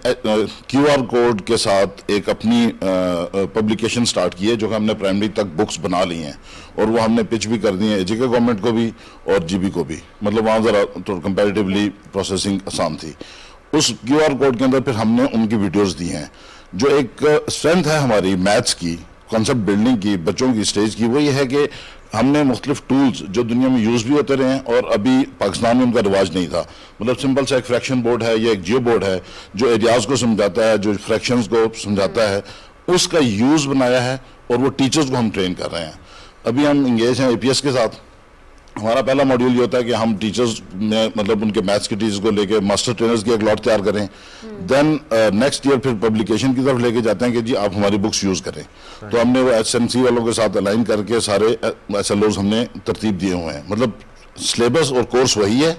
QR कोड के साथ एक अपनी पब्लिकेशन स्टार्ट की है जो कि हमने प्राइमरी तक बुक्स बना ली हैं और वो हमने पिच भी कर दी है AJK गवर्नमेंट को भी और GB को भी, मतलब वहाँ ज़रा तो कंपैरेटिवली प्रोसेसिंग आसान थी। उस QR कोड के अंदर फिर हमने उनकी वीडियोस दी हैं। जो एक स्ट्रेंथ है हमारी मैथ्स की, कॉन्सेप्ट बिल्डिंग की, बच्चों की स्टेज की, वो ये है कि हमने मुख्तलिफ टूल्स जो दुनिया में यूज़ भी होते रहे हैं और अभी पाकिस्तान में उनका रिवाज नहीं था। मतलब सिंपल सा एक फ्रैक्शन बोर्ड है या एक जियो बोर्ड है जो एरियाज को समझाता है, जो फ्रैक्शंस को समझाता है, उसका यूज़ बनाया है और वो टीचर्स को हम ट्रेन कर रहे हैं। अभी हम इंगेज हैं APS के साथ। हमारा पहला मॉड्यूल ये होता है कि हम टीचर्स में मतलब उनके मैथ्स के टीचर्स को लेके मास्टर ट्रेनर्स की एक लॉट तैयार करें, देन नेक्स्ट ईयर फिर पब्लिकेशन की तरफ लेके जाते हैं कि जी आप हमारी बुक्स यूज़ करें। तो हमने वो SMC वालों के साथ अलाइन करके सारे SLOs हमने तरतीब दिए हुए हैं। मतलब सिलेबस और कोर्स वही है,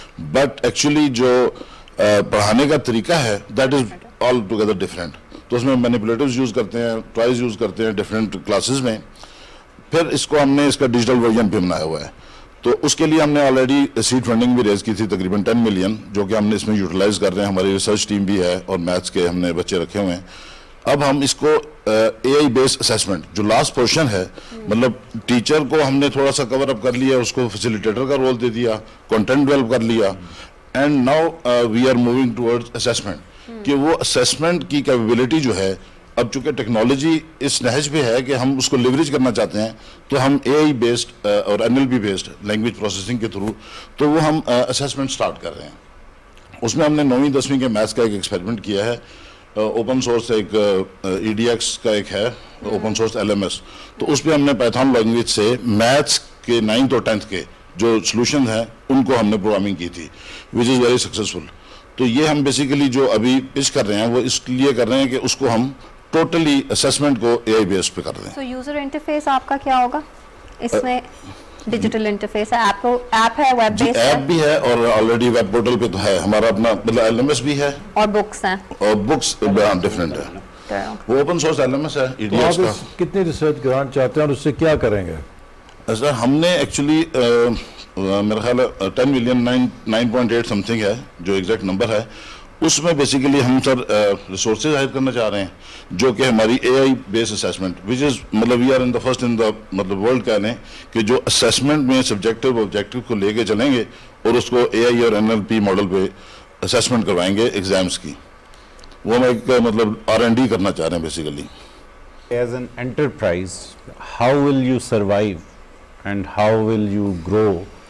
बट एक्चुअली जो पढ़ाने का तरीका है that is altogether different. तो उसमें मैनिपुलेटिव्स यूज़ करते हैं, ट्राइज यूज़ करते हैं डिफरेंट क्लासेस में। फिर इसको हमने इसका डिजिटल वर्जन भी बनाया हुआ है। तो उसके लिए हमने ऑलरेडी सीड फंडिंग भी रेज की थी तकरीबन 10 मिलियन, जो कि हमने इसमें यूटिलाइज कर रहे हैं। हमारी रिसर्च टीम भी है और मैथ्स के हमने बच्चे रखे हुए हैं। अब हम इसको AI बेस्ड असेसमेंट जो लास्ट पोर्शन है, मतलब टीचर को हमने थोड़ा सा कवर अप कर लिया, उसको फैसिलिटेटर का रोल दे दिया, कंटेंट डेवलप कर लिया, and now we are moving towards assessment कि वो असेसमेंट की कैपेबिलिटी जो है, अब चूंकि टेक्नोलॉजी इस नहज पे है कि हम उसको लिवरेज करना चाहते हैं, तो हम AI बेस्ड और NLP बेस्ड लैंग्वेज प्रोसेसिंग के थ्रू तो वो हम असेसमेंट स्टार्ट कर रहे हैं। उसमें हमने 9वीं 10वीं के मैथ्स का एक एक्सपेरिमेंट किया है। ओपन सोर्स एक EDX का एक है, ओपन सोर्स LMS, तो उस पर हमने पाइथन लैंग्वेज से मैथ्स के 9th और 10th के जो सोल्यूशन हैं उनको हमने प्रोग्रामिंग की थी, विच इज़ वेरी सक्सेसफुल। तो ये हम बेसिकली जो अभी पिच कर रहे हैं वो इसलिए कर रहे हैं कि उसको हम टोटली असेसमेंट को AI बेस्ड पे कर रहे हैं। तो यूजर इंटरफेस आपका क्या होगा इसमें? डिजिटल इंटरफेस है, ऐप है, वेब बेस्ड ऐप भी है और ऑलरेडी वेब पोर्टल पे तो है हमारा अपना, मतलब एलएमएस भी है और बुक्स हैं, और बुक्स डिफरेंट है, वो ओपन सोर्स एलएमएस है ईडीएक्स का। कितनी रिसर्च ग्रांट चाहते हैं और उससे क्या करेंगे? सर हमने एक्चुअली मेरा ख्याल है 10 मिलियन 9.8 समथिंग है जो एग्जैक्ट नंबर है, उसमें बेसिकली हम सर रिसोर्सेज हायर करना चाह रहे हैं जो कि हमारी AI based assessment which is मतलब we are in the first in the मतलब वर्ल्ड कह लें कि जो असेसमेंट में सब्जेक्टिव ऑब्जेक्टिव को लेके चलेंगे और उसको एआई और एनएलपी मॉडल पे असेसमेंट करवाएंगे एग्जाम्स की, वो हम एक मतलब R&D करना चाह रहे हैं basically. As an enterprise, how will you survive and how will you grow?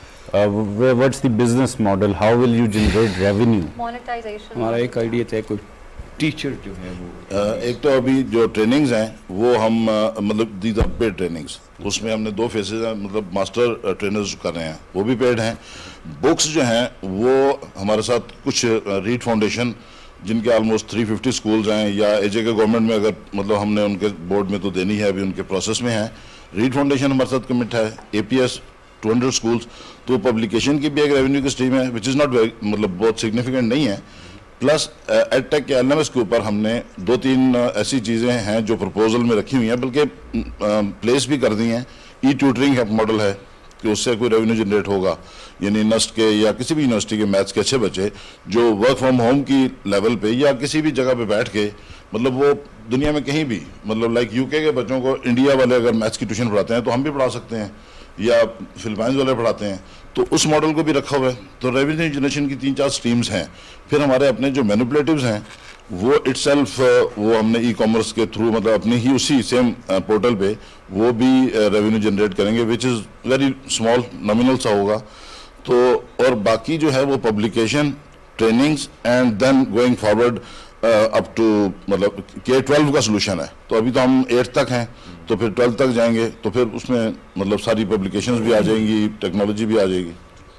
What's the business model? How will you generate revenue? Monetization हमारा एक आइडिया था, कोई टीचर जो है वो एक तो अभी जो ट्रेनिंग्स हैं वो हम मतलब दीज आर पेड ट्रेनिंग्स, उसमें हमने 2 फेजेज हैं, मतलब मास्टर ट्रेनर्स कर रहे हैं वो भी पेड हैं। बुक्स जो हैं वो हमारे साथ कुछ रीड फाउंडेशन जिनके ऑलमोस्ट 350 स्कूल्स हैं, या एजे के गवर्नमेंट में अगर मतलब हमने उनके बोर्ड में तो देनी है, अभी उनके प्रोसेस में है। रीड फाउंडेशन हमारे साथ कमिट है, APS 200 स्कूल्स, तो पब्लिकेशन की भी एक रेवेन्यू की स्ट्रीम है विच इज़ नॉट मतलब बहुत सिग्निफिकेंट नहीं है। प्लस एडटेक के एलएमएस के ऊपर हमने 2-3 ऐसी चीज़ें हैं जो प्रपोजल में रखी हुई हैं, बल्कि प्लेस भी कर दी हैं। ई ट्यूटरिंग मॉडल है कि उससे कोई रेवेन्यू जनरेट होगा, यानी नस्ट के या किसी भी यूनिवर्सिटी के मैथ्स के अच्छे बच्चे जो वर्क फ्रॉम होम की लेवल पे या किसी भी जगह पे बैठ के मतलब वो दुनिया में कहीं भी मतलब लाइक यूके के बच्चों को इंडिया वाले अगर मैथ्स की ट्यूशन पढ़ाते हैं तो हम भी पढ़ा सकते हैं, या फिलिपाइंस वाले पढ़ाते हैं, तो उस मॉडल को भी रखा हुआ है। तो रेवेन्यू जनरेशन की 3-4 स्ट्रीम्स हैं। फिर हमारे अपने जो मैनिपुलेटिव्स हैं वो इटसेल्फ वो हमने ई कॉमर्स के थ्रू मतलब अपनी ही उसी सेम पोर्टल पे वो भी रेवेन्यू जनरेट करेंगे which is very small nominal सा होगा। तो और बाकी जो है वो publication, trainings and then going forward up to मतलब K-12 का सोल्यूशन है। तो अभी तो हम 8th तक हैं, तो फिर 12th तक जाएंगे तो फिर उसमें मतलब सारी पब्लिकेशंस भी आ जाएंगी, टेक्नोलॉजी भी आ जाएगी।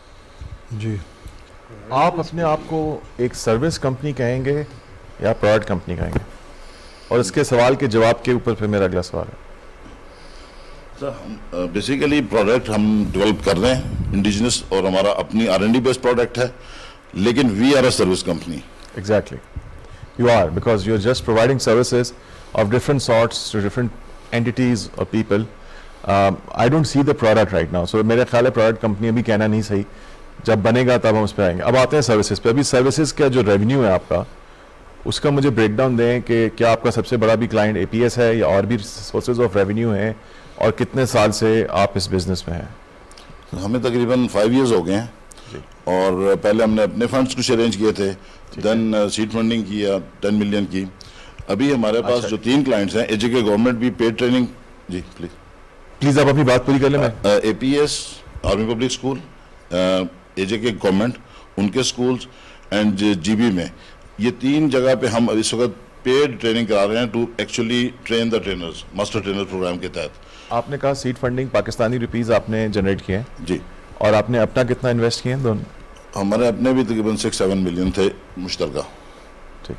जी, आप अपने आप को एक सर्विस कंपनी कहेंगे या प्रोडक्ट कंपनी कहेंगे? और इसके सवाल के जवाब के ऊपर फिर मेरा अगला सवाल है। सर हम बेसिकली प्रोडक्ट हम डेवलप कर रहे हैं इंडिजिनस, और हमारा अपनी R&D बेस्ड प्रोडक्ट है, लेकिन we are a service company. Exactly. You are, because you're just providing services of different sorts to different entities or people. I don't see the product right now. So मेरे ख्याल है product company अभी कहना नहीं सही, जब बनेगा तब हम उस पर आएंगे। अब आते हैं सर्विसेज पे। अभी सर्विसेज का जो रेवेन्यू है आपका, उसका मुझे ब्रेकडाउन दें कि क्या आपका सबसे बड़ा भी क्लाइंट APS है या और भी सोर्सेज ऑफ रेवेन्यू हैं, और कितने साल से आप इस बिजनेस में हैं? हमें तकरीबन 5 years हो गए हैं, और पहले हमने अपने फंड्स कुछ अरेंज किए थे, देन सीड फंडिंग किया 10 मिलियन की। अभी हमारे पास जो 3 क्लाइंट्स हैं, एजे के गवर्नमेंट भी पेड ट्रेनिंग, जी प्लीज आप अपनी बात पूरी कर लें। APS army public school, AJ के गवर्नमेंट उनके स्कूल्स एंड GB में, ये 3 जगह पे हम इस वक्त पेड ट्रेनिंग करा रहे हैं to actually train the trainers, master trainer program के तहत। आपने कहा सीड फंडिंग पाकिस्तानी रुपीस आपने जनरेट किए हैं जी, और आपने अपना कितना इन्वेस्ट किए हैं? दोनों हमारे अपने भी तकरीबन 6-7 मिलियन थे मुश्तरका। ठीक।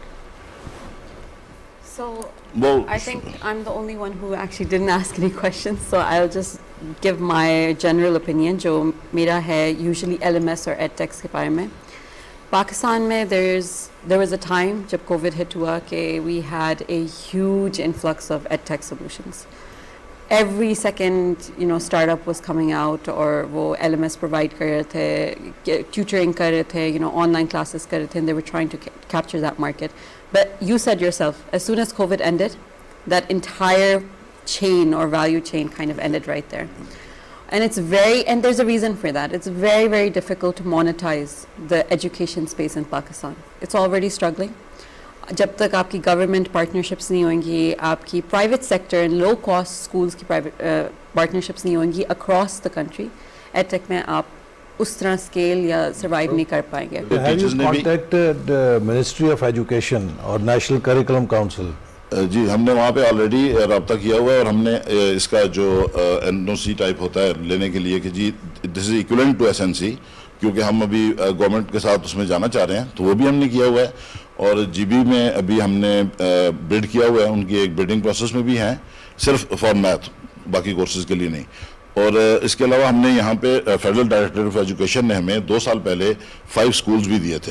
So I think I'm the only one who actually didn't ask any questions, so I'll just give my general opinion जो मेरा है usually LMS और EdTech के बारे में। पाकिस्तान में there was a time जब COVID hit हुआ कि we had a huge influx of EdTech solutions. Every second, you know, startup was coming out, और वो LMS provide कर रहे थे, tutoring कर रहे थे, you know, online classes कर रहे थे, and they were trying to capture that market. But you said yourself, as soon as COVID ended, that entire chain or value chain kind of ended right there. And it's and there's a reason for that. It's very, very difficult to monetize the education space in Pakistan. It's already struggling. जब तक आपकी government partnerships नहीं होंगी, आपकी private sector and low cost schools की private partnerships नहीं होंगी across the country, edtech में आप उस तरह स्केल या सर्वाइव नहीं कर पाएंगे। Have you contacted ministry of education और नेशनल करिकुलम काउंसिल? जी, हमने वहाँ पे ऑलरेडी रब्ता किया हुआ है, और हमने इसका जो NOC टाइप होता है लेने के लिए कि जी this is equivalent to SNC, क्योंकि हम अभी गवर्नमेंट के साथ उसमें जाना चाह रहे हैं, तो वो भी हमने किया हुआ है। और GB में अभी हमने बिड किया हुआ है, उनकी एक बिडिंग प्रोसेस में भी हैं, सिर्फ फॉर मैथ, बाकी कोर्सेज के लिए नहीं। और इसके अलावा हमने यहाँ पे फेडरल डायरेक्टरेट ऑफ एजुकेशन ने हमें 2 साल पहले 5 स्कूल्स भी दिए थे।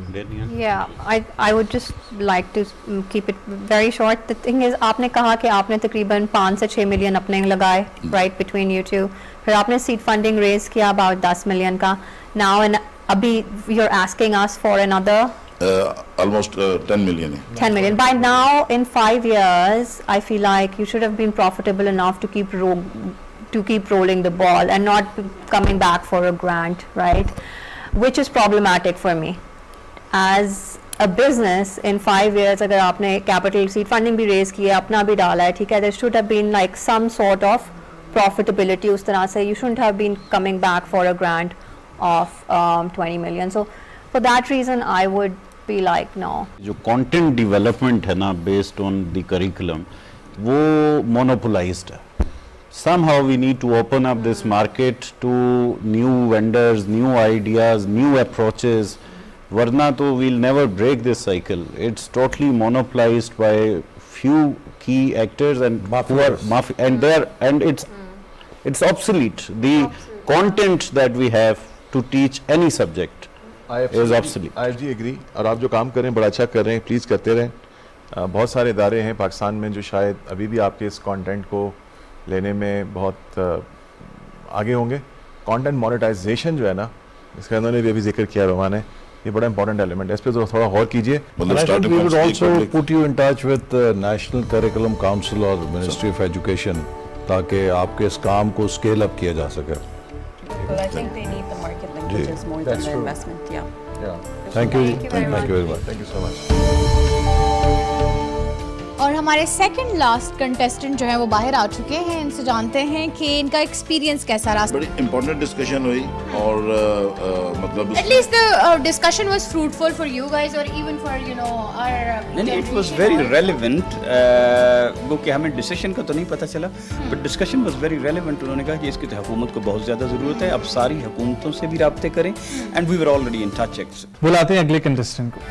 I would just like to keep it very short. The thing is, आपने कहा कि आपने तकरीबन 5 से 6 मिलियन अपने लगाए, right, between you two. फिर आपने सीड फंडिंग रेज किया about 10 मिलियन का. Now and अभी you're asking us for another almost 10 million. 10 million. By now, in 5 years, I feel like you should have been profitable enough to keep rolling the ball and not coming back for a grant, right? Which is problematic for me. As a business, in 5 years, अगर आपने capital seed funding भी raise किया, अपना भी डाला है, ठीक है? There should have been like some sort of profitability उस तरह से. You shouldn't have been coming back for a grant of 20 million. So for that reason, I would be like no. जो content development है ना based on the curriculum, वो monopolized है. Somehow we need to open up this market to new vendors, new ideas, new approaches. Varna to we'll never break this cycle. It's totally monopolized by few key actors and who are and it's obsolete. The content that we have to teach any subject is obsolete. I agree. और आप जो काम कर रहे हैं बड़ा अच्छा कर रहे हैं, प्लीज़ करते रहें. बहुत सारे इदारे हैं पाकिस्तान में जो शायद अभी भी आपके इस कंटेंट को लेने में बहुत आगे होंगे. कंटेंट मोनेटाइजेशन जो है ना, इसका उन्होंने भी अभी जिक्र किया रोमा ने, ये बड़ा इंपॉर्टेंट एलिमेंट है. इस पर थोड़ा और कीजिए. We would also put you in touch with the National Curriculum Council or Ministry of Education ताकि आपके इस काम को स्केल अप किया जा सके. Well, I think they need the market linkages more than the investment. Yeah. Thank you. Thank you very much. Thank you so much. और हमारे सेकंड लास्ट कंटेस्टेंट जो है वो बाहर आ चुके हैं. इनसे जानते हैं कि इनका एक्सपीरियंस कैसा रहा. बड़ी इंपॉर्टेंट डिस्कशन हुई और मतलब At least the discussion was fruitful for you guys or even for our. नहीं, it was very relevant. वो कि हमें डिसीजन का तो नहीं पता चला, but discussion was very relevant. उन्होंने कहा कि इसकी तो हुकूमत को बहुत ज़्यादा ज़रूरत है, अब सारी हुकूमतों से भी राब्ते करें, and we were already in touch. बुलाते हैं अगले कंटेस्टेंट को.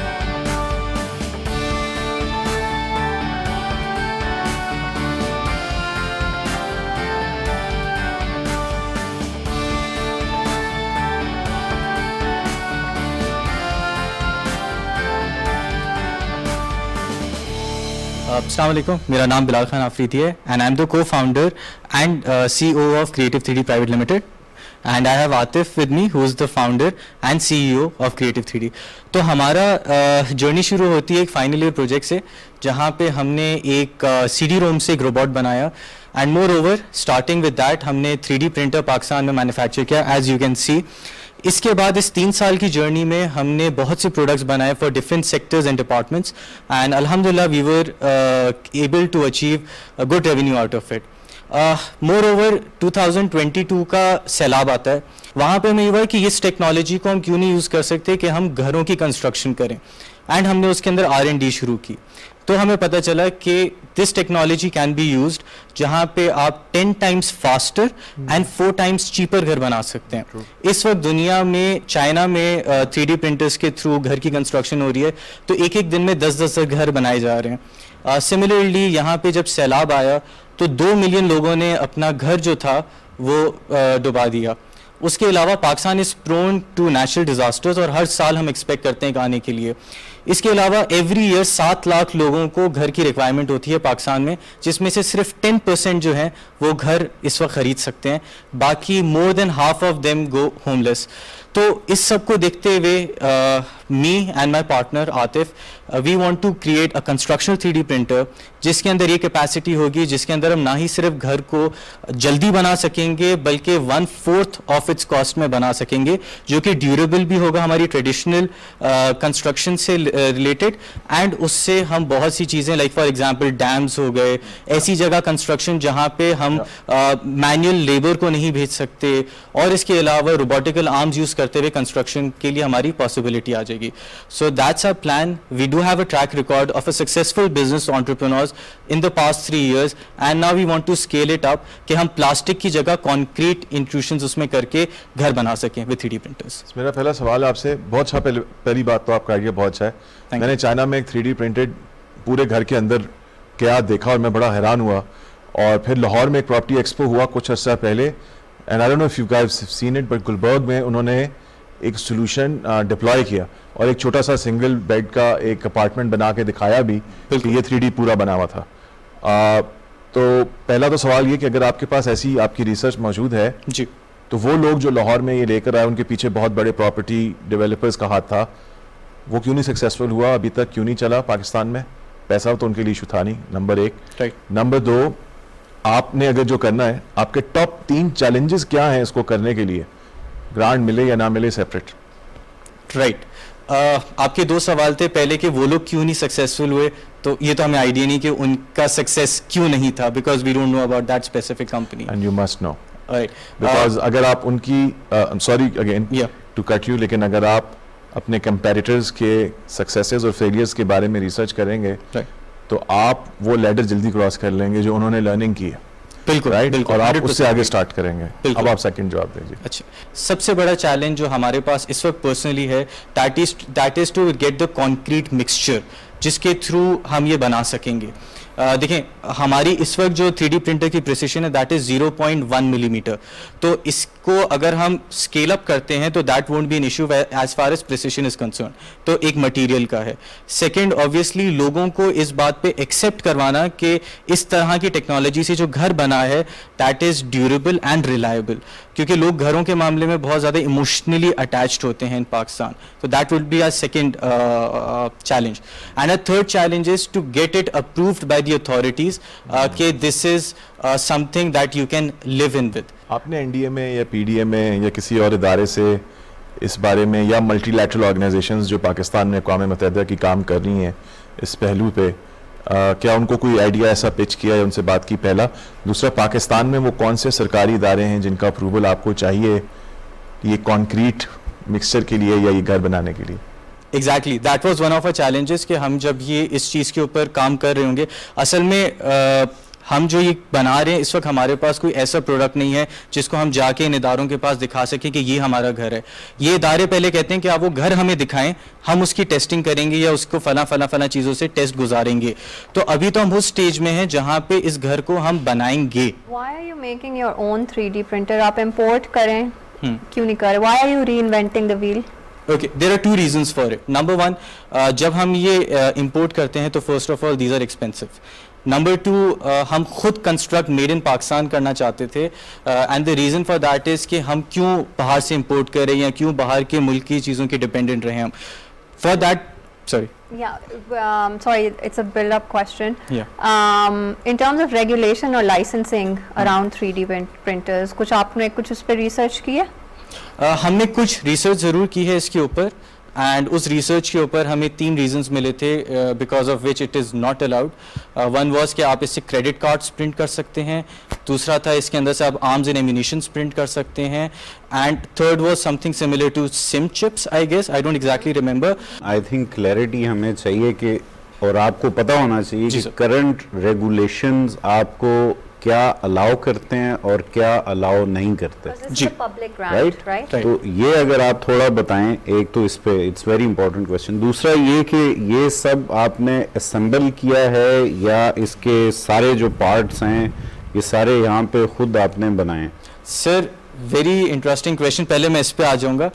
अस्सलाम वालेकुम, मेरा नाम बिलाल खान आफरीदी है and I am the co-founder and CEO of creative 3D private limited and I have Atif with me who is the founder and CEO of creative 3D. तो हमारा जर्नी शुरू होती है एक फाइनल ईयर प्रोजेक्ट से, जहाँ पे हमने एक CD-ROM से एक रोबोट बनाया and moreover starting with that हमने 3D प्रिंटर पाकिस्तान में मैन्युफैक्चर किया एज यू कैन सी. इसके बाद इस 3 साल की जर्नी में हमने बहुत से प्रोडक्ट्स बनाए for different sectors and departments and अल्हम्दुलिल्लाह we were able to achieve a good revenue out of it. Moreover 2022 का सैलाब आता है, वहाँ पे हमें ये हुआ कि इस टेक्नोलॉजी को हम क्यों नहीं यूज़ कर सकते कि हम घरों की कंस्ट्रक्शन करें, एंड हमने उसके अंदर R&D शुरू की. तो हमें पता चला कि this technology can be used जहाँ पे आप 10 times faster and 4 times cheaper घर बना सकते हैं. इस वक्त दुनिया में चाइना में 3D प्रिंटर्स के थ्रू घर की कंस्ट्रक्शन हो रही है, तो एक एक दिन में 10-10 घर बनाए जा रहे हैं. सिमिलरली यहाँ पे जब सैलाब आया तो 2 मिलियन लोगों ने अपना घर जो था वो डुबा दिया. उसके अलावा Pakistan is prone to natural disasters और हर साल हम एक्सपेक्ट करते हैं आने के लिए. इसके अलावा एवरी ईयर 7 लाख लोगों को घर की रिक्वायरमेंट होती है पाकिस्तान में, जिसमें से सिर्फ 10% जो हैं वो घर इस वक्त ख़रीद सकते हैं, बाकी more than half of them go homeless. तो इस सब को देखते हुए me and my partner Atif we want to create a constructional 3D printer जिसके अंदर ये कैपेसिटी होगी, जिसके अंदर हम ना ही सिर्फ घर को जल्दी बना सकेंगे बल्कि 1/4 ऑफ इट्स कॉस्ट में बना सकेंगे, जो कि ड्यूरेबल भी होगा हमारी ट्रेडिशनल कंस्ट्रक्शन से रिलेटेड, एंड उससे हम बहुत सी चीज़ें लाइक फॉर एग्जांपल डैम्स हो गए, ऐसी जगह कंस्ट्रक्शन जहाँ पे हम मैनुअल लेबर को नहीं भेज सकते, और इसके अलावा रोबोटिकल आर्म्स यूज़ करते हुए कंस्ट्रक्शन के लिए हमारी पॉसिबिलिटी आ जाएगी. So that's our plan. We do have a track record of a successful business entrepreneurs in the past 3 years and now we want to scale it up कि हम plastic की जगह कंक्रीट इंट्रूशंस उसमें करके घर बना सकें with 3D printers. मेरा पहला सवाल आपसे, बहुत अच्छा, पहली बात तो आपका आइडिया बहुत अच्छा है. मैंने चाइना में एक 3D प्रिंटेड पूरे घर के अंदर क्या देखा और मैं बड़ा हैरान हुआ, और फिर लाहौर में एक प्रॉपर्टी एक्सपो हुआ कुछ अर्सा पहले, and I don't know if you guys have seen it, but Gulberg में उन्होंने एक सोल्यूशन डिप्लॉय किया और एक छोटा सा सिंगल बेड का एक अपार्टमेंट बना के दिखाया भी कि ये 3D पूरा बना हुआ था। तो पहला तो सवाल ये कि अगर आपके पास ऐसी आपकी रिसर्च मौजूद है जी, तो वो लोग जो लाहौर में ये लेकर आए उनके पीछे बहुत बड़े प्रॉपर्टी डेवलपर्स का हाथ था, वो क्यों नहीं सक्सेसफुल हुआ, अभी तक क्यों नहीं चला पाकिस्तान में? पैसा तो उनके लिए इशू था नहीं, नंबर 1। राइट। नंबर 2, आपने अगर जो करना है, आपके टॉप 3 चैलेंजेस क्या हैं इसको करने के लिए, ग्रांट मिले या ना मिले सेपरेट? राइट। आपके 2 सवाल थे, पहले कि वो लोग क्यों नहीं सक्सेसफुल हुए, तो ये तो हमें आइडिया नहीं कि उनका सक्सेस क्यों नहीं था, because we don't know about that specific company and you must know, right, because अगर आप उनकी sorry again to cut you, लेकिन अगर आप अपने कंपेटिटर्स के सक्सेसेस और फेलियर्स के बारे में रिसर्च करेंगे तो आप वो लैडर जल्दी क्रॉस कर लेंगे जो उन्होंने लर्निंग की है। बिल्कुल, राइट, बिल्कुल, और आप उससे आगे स्टार्ट करेंगे। अब आप सेकंड जवाब दीजिए। अच्छा, सबसे बड़ा चैलेंज जो हमारे पास इस वक्त पर्सनली है, that is to get the concrete mixture जिसके थ्रू हम ये बना सकेंगे। देखें, हमारी इस वक्त जो 3D प्रिंटर की प्रिसिशन है दैट इज 0.1 मिलीमीटर, तो इसको अगर हम स्केल अप करते हैं तो that won't be an issue as far as precision is concern. तो एक मटेरियल का है। सेकंड, ऑब्वियसली लोगों को इस बात पे एक्सेप्ट करवाना कि इस तरह की टेक्नोलॉजी से जो घर बना है that is durable and reliable, क्योंकि लोग घरों के मामले में बहुत ज़्यादा इमोशनली अटैच्ड होते हैं इन पाकिस्तान। तो that would be a second challenge, and a third challenge is to get it approved by the authorities कि this is something that you can live in with. आपने एनडीए में या पीडीए में या किसी और इदारे से इस बारे में, या मल्टीलैटरल ऑर्गेनाइजेशंस जो पाकिस्तान में अक़वाम मुत्तहिदा की काम कर रही हैं इस पहलू पे, क्या उनको कोई आइडिया ऐसा पिच किया या उनसे बात की? पहला। दूसरा, पाकिस्तान में वो कौन से सरकारी इदारे हैं जिनका अप्रूवल आपको चाहिए ये कॉन्क्रीट मिक्सचर के लिए या ये घर बनाने के लिए? Exactly, that was one of a challenges कि हम जब ये इस चीज़ के ऊपर काम कर रहे होंगे, असल में हम जो ये बना रहे हैं इस वक्त हमारे पास कोई ऐसा प्रोडक्ट नहीं है जिसको हम जाके इन इदारों के पास दिखा सकें कि ये हमारा घर है। ये इदारे पहले कहते हैं कि आप वो घर हमें दिखाएं, हम उसकी टेस्टिंग करेंगे या उसको फला चीज़ों से टेस्ट गुजारेंगे। तो अभी तो हम उस स्टेज में हैं जहाँ पे इस घर को हम बनाएंगे। Why are you making your own 3D printer? आप इम्पोर्ट करें, क्यों नहीं कर? Why are you reinventing the wheel? Okay, there are 2 reasons for it. Number 1, जब हम ये import करते हैं तो first of all these are expensive. Number 2, हम खुद कंस्ट्रक्ट मेड इन पाकिस्तान करना चाहते थे, and the reason for that is कि हम क्यों बाहर से इंपोर्ट करें या क्यों बाहर के मुल्क की चीज़ों के डिपेंडेंट रहे हम। For that, sorry. Yeah, sorry, it's a build-up question. Yeah. In terms of regulation or licensing around 3D printers, कुछ आपने कुछ उस पर रिसर्च की है? हमने कुछ रिसर्च ज़रूर की है इसके ऊपर, एंड उस रिसर्च के ऊपर हमें 3 रीजंस मिले थे because of which it is not allowed. One was कि आप इससे क्रेडिट कार्ड्स प्रिंट कर सकते हैं, दूसरा था इसके अंदर से आप आर्म्स एंड एम्यूनिशंस प्रिंट कर सकते हैं, and third was something similar to sim chips, I guess, I don't exactly remember. I think clarity हमें चाहिए कि, और आपको पता होना चाहिए कि करंट रेगुलेशंस आपको क्या अलाउ करते हैं और क्या अलाउ नहीं करते जी, राइट। तो ये अगर आप थोड़ा बताएं, एक तो इस पे इट्स वेरी इंपॉर्टेंट क्वेश्चन। दूसरा ये कि ये सब आपने असेंबल किया है या इसके सारे जो पार्ट्स हैं ये सारे यहाँ पे खुद आपने बनाए? सर, वेरी इंटरेस्टिंग क्वेश्चन, पहले मैं इस पे आ जाऊंगा।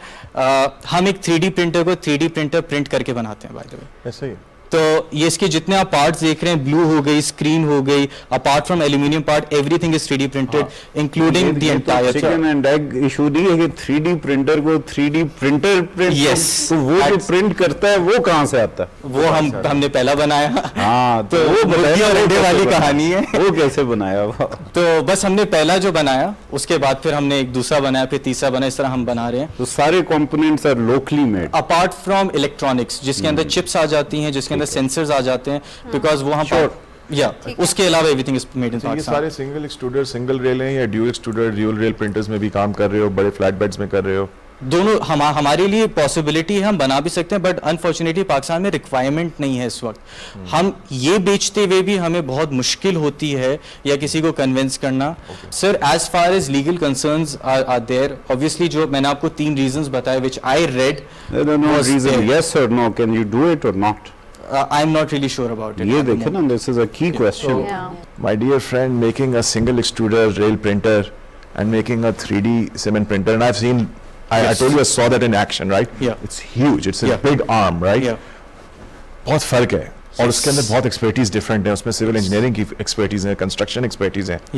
हम एक 3D प्रिंटर को 3D प्रिंटर प्रिंट करके बनाते हैं, बाय द वे। ऐसा ही। तो ये इसके जितने आप पार्ट्स देख रहे हैं, ब्लू हो गई, स्क्रीन हो गई, apart from aluminium part, everything is 3D printed including the entire chicken and egg issue नहीं है कि 3D प्रिंटर को 3D प्रिंटर प्रिंट, यस, तो वो जो प्रिंट करता है वो कहां से आता है? वो हमने पहला बनाया। हाँ, तो वो बताइए वाली कहानी है, वो कैसे बनाया वो? तो बस हमने पहला जो बनाया, उसके बाद फिर हमने एक दूसरा बनाया, फिर तीसरा बनाया, इस तरह हम बना रहे हैं। तो सारे components are locally made apart from electronics, जिसके अंदर चिप्स आ जाती हैं, जिसके अंदर सेंसर्स आ जाते हैं, बिकॉज वो हम या उसके अलावा everything is made in Pakistan. ये सारे सिंगल एक्सट्रूडर सिंगल रेल हैं या dual extruder dual rail printers में भी काम कर रहे हो, बड़े फ्लैट बेड्स में कर रहे हो? दोनों हमारे लिए पॉसिबिलिटी है, हम बना भी सकते हैं, बट अनफॉर्चुनेटली पाकिस्तान में रिक्वायरमेंट नहीं है इस वक्त। हम ये बेचते हुए भी हमें बहुत मुश्किल होती है या किसी को कन्विंस करना। Sir, as far as legal concerns are there, obviously जो मैंने आपको 3 रीजंस बताए व्हिच आई रेड, यस और no, can you do it और not? I'm not really sure about it. ये देखें ना, this is a key question. My dear friend, making a single extruder rail printer and making a 3D cement printer, and I've seen, I told you I saw that in action, right? Yeah. It's huge. It's a big arm, right? Yeah. बहुत फर्क है और उसके अंदर बहुत expertise different है, उसमें civil engineering की एक्सपर्टीज है, कंस्ट्रक्शन एक्सपर्टीज है.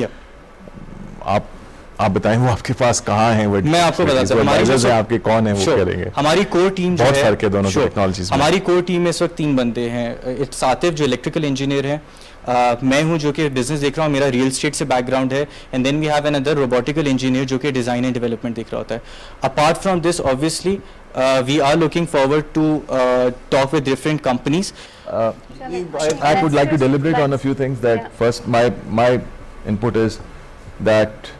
आप बताएं वो आपके पास कहाँ हैं? मैं आपको बताता हूँ, हमारी जो आपके कौन है वो करेंगे. हमारी कोर टीम बहुत फर्क है दोनों टेक्नोलॉजीज में. हमारी कोर टीम में इस वक्त 3 बंदे हैं. इट्स आतिफ जो इलेक्ट्रिकल इंजीनियर है, मैं हूं जो कि बिजनेस देख रहा हूं, मेरा रियल एस्टेट से बैकग्राउंड है, and then we have another robotical engineer जो कि डिजाइन एंड डेवलपमेंट देख रहा होता है. Apart from this obviously we are looking forward to talk with different companies. I would like to deliberate on a few things. That first, my input is that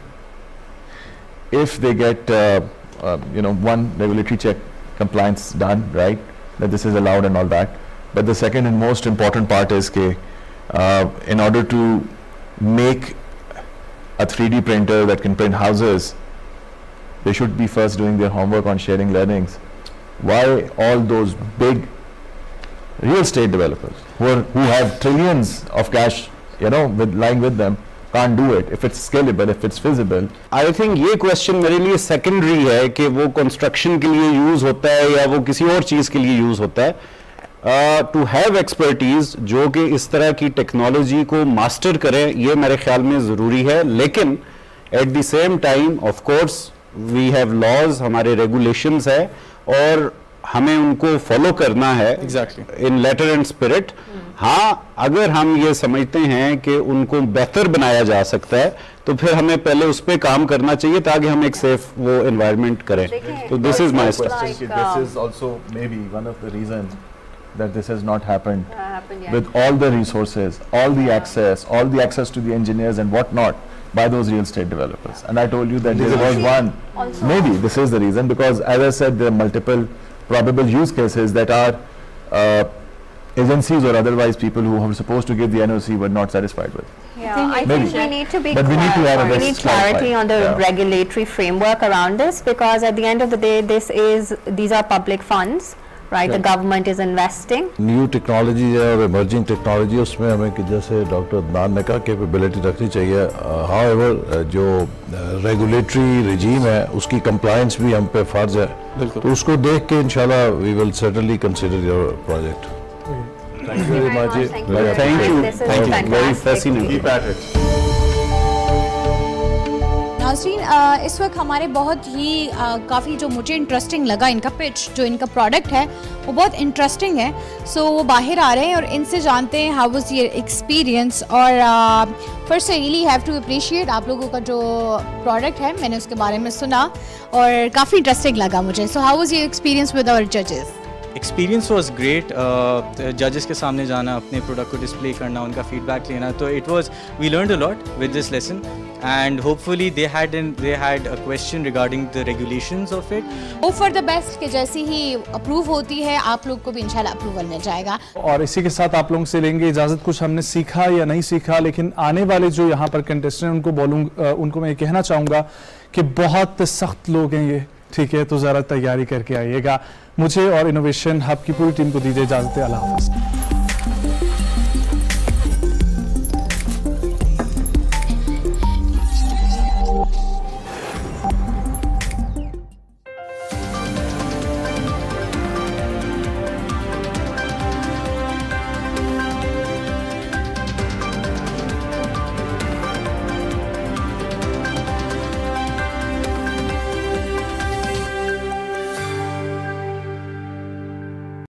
if they get one regulatory check compliance done, right, that this is allowed and all that. But the second and most important part is that in order to make a 3D printer that can print houses, they should be first doing their homework on sharing learnings. Why all those big real estate developers who have trillions of cash, lying with them, can't do it if it's scalable, if it's feasible? I think ये question मेरे लिए secondary है कि वो construction के लिए use होता है या वो किसी और चीज़ के लिए use होता है. To have expertise जो कि इस तरह की technology को master करें, ये मेरे ख्याल में ज़रूरी है. लेकिन at the same time, of course, we have laws, हमारे regulations है और हमें उनको फॉलो करना है इन लेटर एंड स्पिरिट. हाँ, अगर हम ये समझते हैं कि उनको बेहतर बनाया जा सकता है तो फिर हमें पहले उस पर काम करना चाहिए ताकि हम एक सेफ वो एनवायरनमेंट करें. तो this is my question. This is also maybe one of the reasons that this has not happened with all the resources, all the access to the engineers and what not by those real estate developers. And I told you that there was one, maybe this is the reason, because as I said, there are multiple probable use cases that are agencies or otherwise people who were supposed to give the NOC were not satisfied with. Yeah, I think we need to be but we need to have we need clarity on the regulatory framework around this, because at the end of the day, these are public funds. Right, the government is investing. New technology और emerging technology उसमें हमें कि जैसे doctor Adnan ने कहा capability रखनी चाहिए. However, जो regulatory regime है उसकी compliance भी हम पे फर्ज है. तो उसको देख के इंशाल्लाह we will certainly consider your project. Thank you very much. Thank you. Very fascinating. Keep at it. नाज़रीन, इस वक्त हमारे बहुत ही काफ़ी जो मुझे इंटरेस्टिंग लगा इनका पिच, जो इनका प्रोडक्ट है वो बहुत इंटरेस्टिंग है. सो वो बाहर आ रहे हैं और इनसे जानते हैं हाउ वाज योर एक्सपीरियंस. और first I really have to appreciate आप लोगों का जो प्रोडक्ट है, मैंने उसके बारे में सुना और काफ़ी इंटरेस्टिंग लगा मुझे. So how was your experience with our जजेस? Experience was great. जजेस के सामने जाना, अपने प्रोडक्ट को डिस्प्ले करना, उनका फीडबैक लेना, तो it was we learned a lot with this lesson. And hopefully they had a question regarding the regulations of it. Hope for the best कि जैसी ही अप्रूव होती है आप लोग को भी इंशाल्लाह अप्रूवल मिल जाएगा. और इसी के साथ आप लोगों से लेंगे इजाज़त. कुछ हमने सीखा या नहीं सीखा, लेकिन आने वाले जो यहाँ पर कंटेस्टेंट उनको मैं कहना चाहूँगा कि बहुत सख्त लोग हैं ये, ठीक है, तो ज़रा तैयारी करके आइएगा. मुझे और इनोवेशन हब की पूरी टीम को दीजिए इजाज़त. अल्लाह हाफ़िज़.